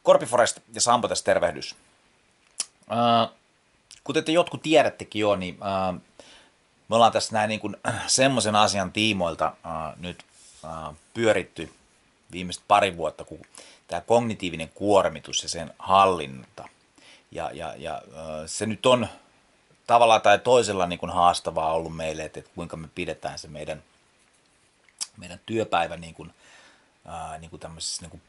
Scorpiforest ja Sampo tässä tervehdys. Kuten te jotkut tiedättekin jo, niin me ollaan tässä näin niin kuin semmoisen asian tiimoilta nyt pyöritty viimeiset pari vuotta, kun tämä kognitiivinen kuormitus ja sen hallinta. Ja se nyt on tavallaan tai toisella niin kuin haastavaa ollut meille, että kuinka me pidetään se meidän työpäivä niin kuin tämmöisessä niin kuin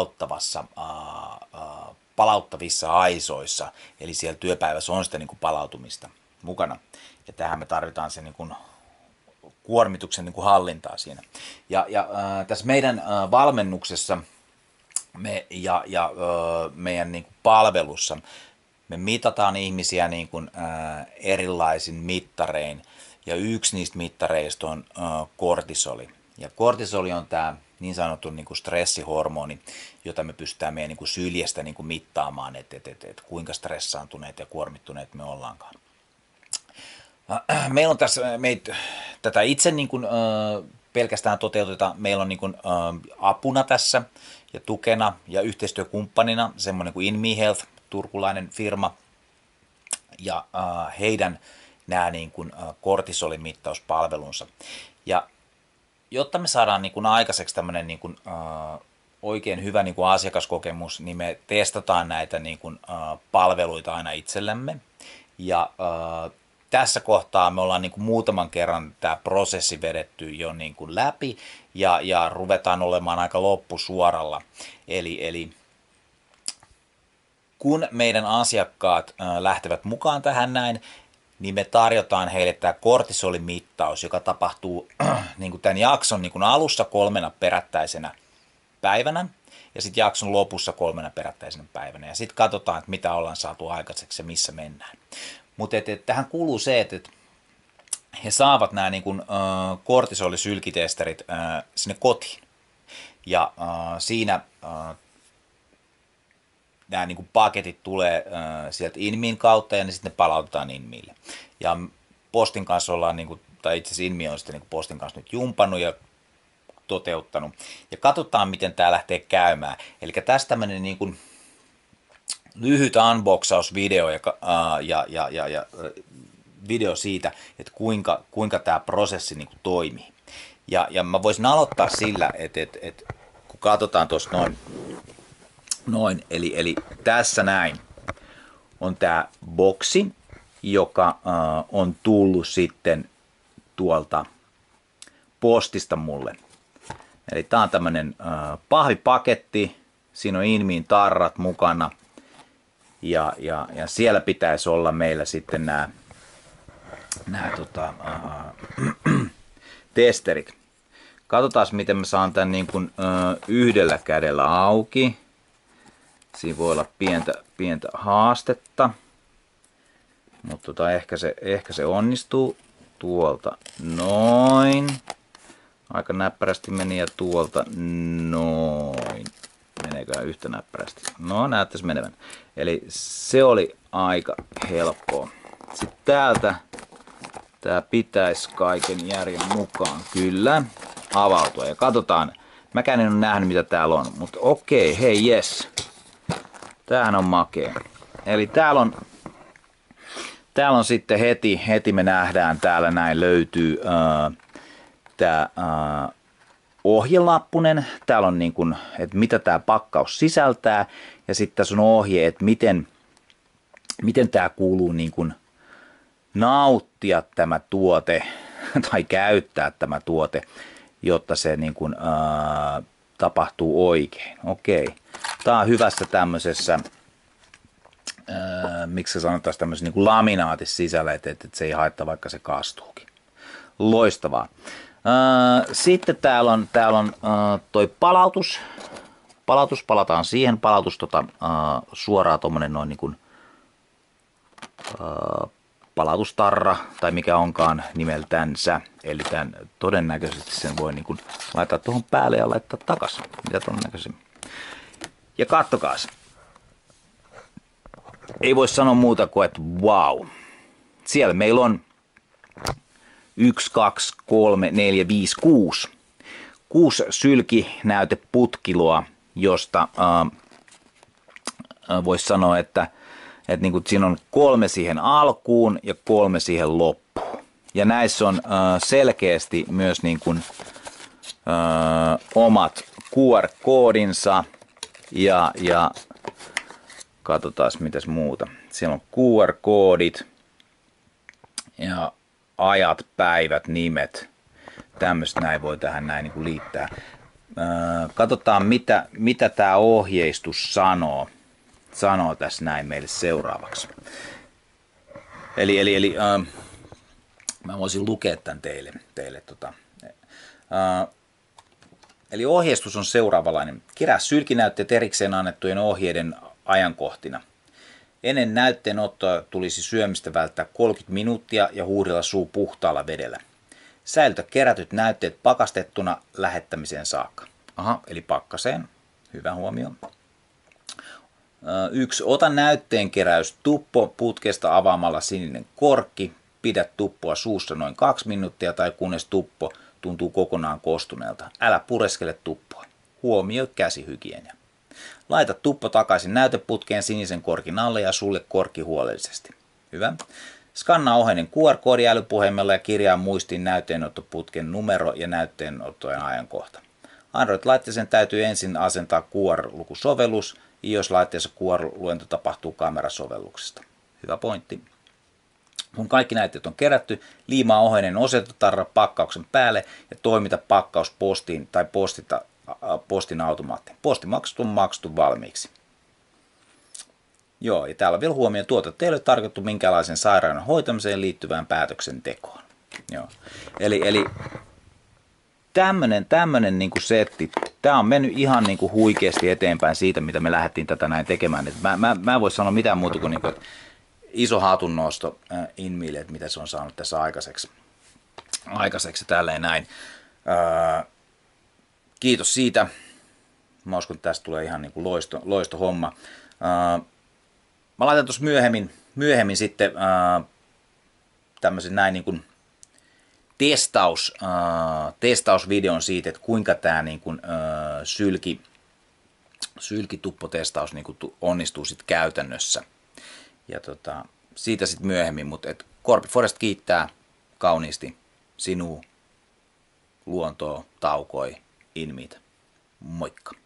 palauttavissa aisoissa, eli siellä työpäivässä on sitä niin kuin palautumista mukana. Ja tähän me tarvitaan se niin kuin kuormituksen niin kuin hallintaa siinä. Ja tässä meidän valmennuksessa meidän niin kuin palvelussa me mitataan ihmisiä niin kuin erilaisin mittarein, ja yksi niistä mittareista on kortisoli. Ja kortisoli on tämä niin sanottu niin kuin stressihormoni, jota me pystytään meidän niin kuin syljestä niin kuin mittaamaan, että kuinka stressaantuneet ja kuormittuneet me ollaankaan. Meillä on tässä, tätä itse niin kuin, pelkästään toteuteta, meillä on niin kuin, apuna tässä ja tukena ja yhteistyökumppanina semmoinen kuin InMe Health, turkulainen firma, ja heidän nämä niin kuin, kortisolimittauspalvelunsa. Ja jotta me saadaan niin kuin aikaiseksi tämmöinen niin kuin, oikein hyvä niin kuin asiakaskokemus, niin me testataan näitä niin kuin, palveluita aina itsellemme. Ja tässä kohtaa me ollaan niin kuin muutaman kerran tämä prosessi vedetty jo niin kuin läpi ja ruvetaan olemaan aika loppusuoralla. Eli kun meidän asiakkaat lähtevät mukaan tähän näin, niin me tarjotaan heille tämä kortisolimittaus, joka tapahtuu niin kuin tämän jakson niin kuin alussa 3 perättäisenä päivänä ja sitten jakson lopussa 3 perättäisenä päivänä. Ja sitten katsotaan, että mitä ollaan saatu aikaiseksi ja missä mennään. Mutta tähän kuuluu se, että he saavat nämä niin kuin, kortisolisylkitesterit sinne kotiin. Ja siinä nämä niin kuin paketit tulee sieltä InMen kautta ja ne sitten palautetaan InMelle. Ja postin kanssa ollaan, niin kuin, tai itse asiassa InMe on sitten niin kuin postin kanssa nyt jumpannut ja toteuttanut. Ja katsotaan, miten tämä lähtee käymään. Eli tässä tämmöinen niin kuin lyhyt unboxausvideo ja video siitä, että kuinka tämä prosessi niin kuin toimii. Ja mä voisin aloittaa sillä, että kun katsotaan tuossa noin, eli tässä näin on tämä boksi, joka on tullut sitten tuolta postista mulle. Eli tää on tämmönen pahvipaketti, siinä on InMen tarrat mukana ja siellä pitäisi olla meillä sitten nämä testerit. Katsotaan, miten mä saan tämän niin kuin, yhdellä kädellä auki. Siinä voi olla pientä haastetta, mutta ehkä se onnistuu tuolta noin. Aika näppärästi meni ja tuolta noin. Meneekö yhtä näppärästi? No, näyttäisi menevän. Eli se oli aika helppoa. Sitten täältä tää pitäisi kaiken järjen mukaan kyllä avautua. Ja katsotaan. Mäkään en ole nähnyt mitä täällä on, mutta okei, hei jes. Tämähän on makea. Eli täällä on sitten heti me nähdään, täällä näin löytyy tämä ohjelappunen. Täällä on niin kuin, että mitä tämä pakkaus sisältää. Ja sitten tässä on ohje, että miten tämä kuuluu niin kuin nauttia tämä tuote tai käyttää tämä tuote, jotta se niin kuin, tapahtuu oikein. Okei. Tämä on hyvässä tämmöisessä, miksi se sanotaan, tämmöisessä niin kuin laminaatissa sisällä, että se ei haittaa, vaikka se kaastuukin. Loistavaa. Sitten täällä on toi palautus. Palataan siihen. Palautus suoraan tommonen noin niin kuin palautustarra tai mikä onkaan nimeltänsä. Eli tämän todennäköisesti sen voi niin kuin laittaa tuohon päälle ja laittaa takaisin. Mitä todennäköisesti. Ja kattokaas. Ei voi sanoa muuta kuin, että wow. Siellä meillä on 1, 2, 3, 4, 5, 6. 6 sylkinäyteputkiloa, josta voisi sanoa, että niin kuin siinä on 3 siihen alkuun ja 3 siihen loppuun. Ja näissä on selkeästi myös niin kuin, omat QR-koodinsa ja katsotaan mitäs muuta. Siellä on QR-koodit ja ajat, päivät, nimet. Tämmöistä näin voi tähän näin niin kuin liittää. Katsotaan mitä tämä ohjeistus sanoo tässä näin meille seuraavaksi. Eli mä voisin lukea tämän teille. Eli ohjeistus on seuraavanlainen. Kerää sylkinäytteet erikseen annettujen ohjeiden ajankohtina. Ennen näytteenottoa tulisi syömistä välttää 30 minuuttia ja huuhdella suu puhtaalla vedellä. Säilytä kerätyt näytteet pakastettuna lähettämiseen saakka. Eli pakkaseen. Hyvä huomio. 1. Ota näytteen keräys tuppo putkesta avaamalla sininen korkki. Pidä tuppoa suussa noin 2 minuuttia tai kunnes tuppo tuntuu kokonaan kostuneelta. Älä pureskele tuppoa. Huomioi käsihygienia. Laita tuppo takaisin näyteputkeen sinisen korkin alle ja sulje korkki huolellisesti. Hyvä. Skannaa ohjeinen QR-koodi älypuhelimella ja kirjaa muistiin näytteenottoputken numero ja näytteenottojen ajankohta. Android-laitteeseen täytyy ensin asentaa QR-lukusovellus, iOS-laitteessa QR-luento tapahtuu kamerasovelluksesta. Hyvä pointti. Kun kaikki näytteet on kerätty, liimaa ohjeinen osoitetarra pakkauksen päälle ja toimita pakkaus postiin tai postita postin automaattiin. Postimaksut on maksettu valmiiksi. Joo, ja täällä on vielä huomio, tuotetta ei ole tarkoitettu minkälaisen sairauden hoitamiseen liittyvään päätöksentekoon. Joo. Eli tämmönen niin kuin setti, tämä on mennyt ihan niin kuin huikeasti eteenpäin siitä, mitä me lähdettiin tätä näin tekemään. Mä en voi sanoa mitään muuta kuin, että iso hatunnosto InMeille, että mitä se on saanut tässä aikaiseksi tälleen näin. Kiitos siitä. Mä uskon, että tästä tulee ihan niin kuin loisto homma. Mä laitan tuossa myöhemmin sitten tämmöisen näin niin kuin testausvideon siitä, että kuinka tämä niin kuin, sylkituppotestaus niin kuin onnistuu sitten käytännössä. Ja siitä sitten myöhemmin, mutta Corby Forest kiittää kauniisti sinua, luontoa, taukoi, InMeitä. Moikka!